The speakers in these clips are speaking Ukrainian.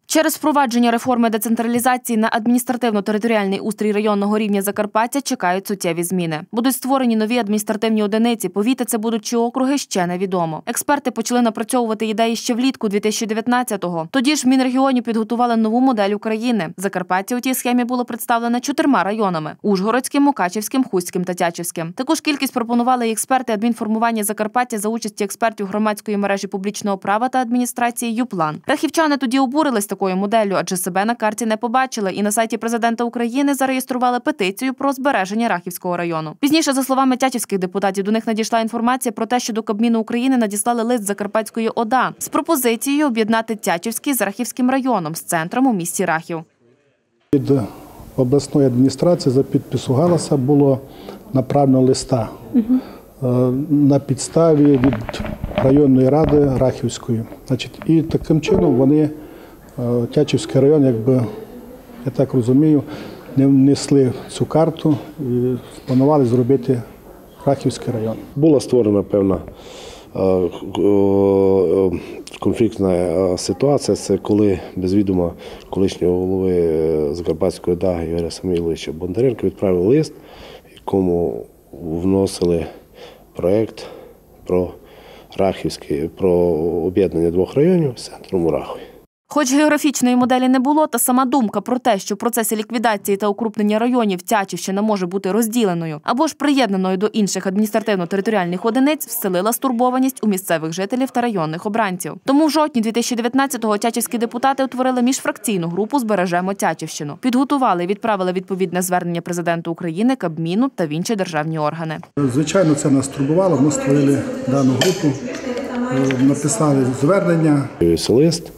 Через впровадження реформи децентралізації на адміністративно-територіальний устрій районного рівня Закарпаття чекають суттєві зміни. Будуть створені нові адміністративні одиниці, повіти це будуть чи округи, ще невідомо. Експерти почали напрацьовувати ідеї ще влітку 2019-го. Тоді ж в Мінрегіоні підготували нову модель України. Закарпаття у тій схемі було представлене 4 районами – Ужгородським, Мукачівським, Хуським та Тячівським. Таку ж кількість пропонували і експерти адмінформування Закарпаття за участі експертів громадської мережі публічного права та адміністрації «Юплан». Рахівчани тоді обурились такою моделлю, адже себе на карті не побачили і на сайті президента України зареєстрували петицію про збереження Рахівського району. Пізніше, за словами тячівських депутатів, до них надійшла інформація про те, що до Кабміну України надіслали лист Закарпатської ОДА з пропозицією об'єднати Тячівський з Рахівським районом з центром у місті Рахів. Від обласної адміністрації за підпису Галаса було направлено листа на підставі від районної ради Рахівської. І таким чином вони, Тячівський район, я так розумію, не внесли цю карту і планували зробити Рахівський район. Була створена певна конфліктна ситуація. Це коли без відома колишнього голови Закарпатської ОДА Ігоря Самойловича Бондаренка відправив лист, в якому вносили проєкт про об'єднання 2 районів з центром у Рахові. Хоч географічної моделі не було, та сама думка про те, що в процесі ліквідації та укрупнення районів Тячівщина може бути розділеною або ж приєднаною до інших адміністративно-територіальних одиниць, вселила стурбованість у місцевих жителів та районних обранців. Тому в жовтні 2019-го тячівські депутати утворили міжфракційну групу «Збережемо Тячівщину». Підготували і відправили відповідне звернення президенту України, Кабміну та в інші державні органи. Звичайно, це нас турбувало. Ми створили дану групу, написали звернення. Лист,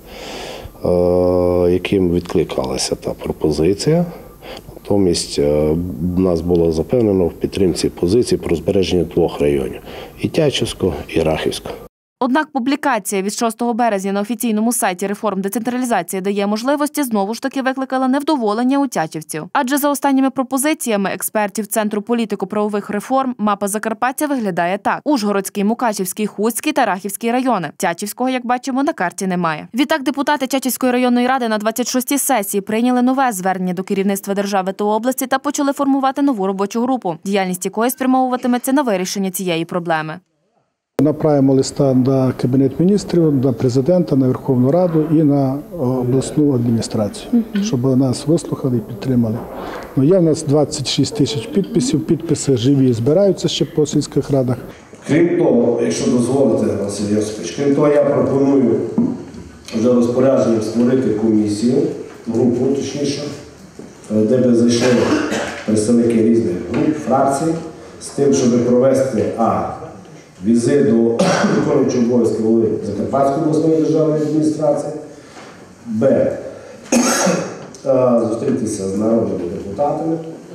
яким відкликалася та пропозиція. Натомість нас було запевнено в підтримці позиції про збереження 2 районів – і Тячівського, і Рахівського. Однак публікація від 6 березня на офіційному сайті реформ децентралізації дає можливості знову ж таки викликала невдоволення у тячівців. Адже за останніми пропозиціями експертів Центру політико-правових реформ мапа Закарпаття виглядає так. Ужгородський, Мукачівський, Хуський та Рахівський райони. Тячівського, як бачимо, на карті немає. Відтак депутати Тячівської районної ради на 26-й сесії прийняли нове звернення до керівництва держави та області та почали формувати нову робочу групу, діяльність якої спрямовуватиметься на вирішення цієї проблеми. Направимо листа на Кабінет міністрів, на президента, на Верховну Раду і на обласну адміністрацію, щоб нас вислухали і підтримали. Є в нас 26 тисяч підписів, підписи живі збираються ще по сільських радах. Крім того, якщо дозволите, Василь Йосипович, крім того, я пропоную вже розпорядженням створити комісію, групу точніше, де б зайшли представники різних груп, фракцій, з тим, щоб провести візит до виконуючого обов'язки голови Закарпатської обласної державної адміністрації, б. Зустрітися з народними депутатами,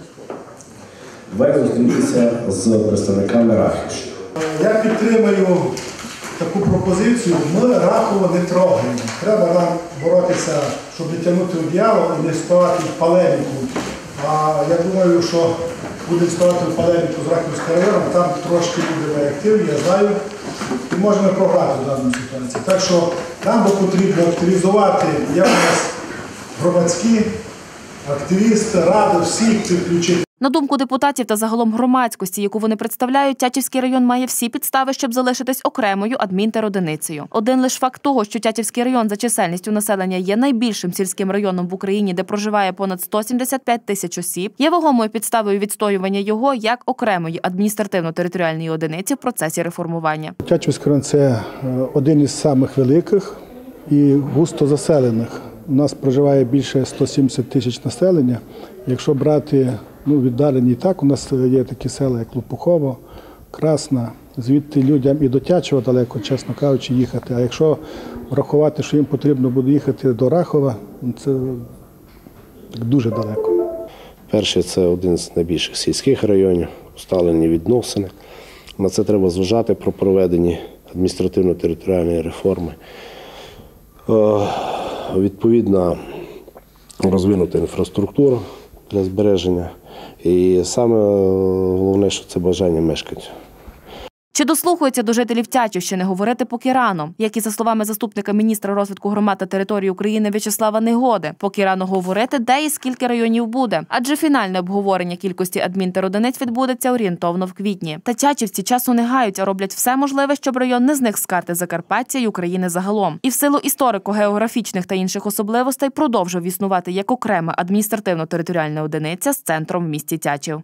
в. Зустрітися з представниками Рахівщини. Я підтримую таку пропозицію. Ми Рахова не трогаємо. Треба нам боротися, щоб не тягнути одіяло і не ставати в полеміку. А я думаю, що будемо ставати в полеміку з Рахівським районом, там трошки буде реактивні, я знаю, і можемо програти в даній ситуації. Так що нам потрібно активізувати, я у нас громадські активісти, ради, всіх підключити. На думку депутатів та загалом громадськості, яку вони представляють, Тячівський район має всі підстави, щоб залишитись окремою адмінтеродиницею. Один лише факт того, що Тячівський район за чисельністю населення є найбільшим сільським районом в Україні, де проживає понад 175 тисяч осіб, є вагомою підставою відстоювання його як окремої адміністративно-територіальної одиниці в процесі реформування. Тячівський район – це один із самих великих і густо заселених. У нас проживає більше 170 тисяч населення. Якщо брати віддалені, так, у нас є такі села, як Лопухово, Красна, звідти людям і до Тячева далеко, чесно кажучи, їхати. А якщо врахувати, що їм потрібно буде їхати до Рахова, це дуже далеко. Перше, це один з найбільших сільських районів, усталені відносини. На це треба зважати про проведення адміністративно-територіальної реформи. Відповідна розвинута інфраструктура для збереження. І саме головне, що це бажання мешканців. Чи дослухаються до жителів Тячівщини, говорити поки рано. Як і за словами заступника міністра розвитку громад та території України В'ячеслава Негоди, поки рано говорити, де і скільки районів буде. Адже фінальне обговорення кількості адмінтеродиниць відбудеться орієнтовно в квітні. Та тячівці часу не гають, а роблять все можливе, щоб район не зник з карти Закарпаття і України загалом. І в силу історико-географічних та інших особливостей продовжив існувати як окрема адміністративно-територіальна одиниця з центром в місті Тячів.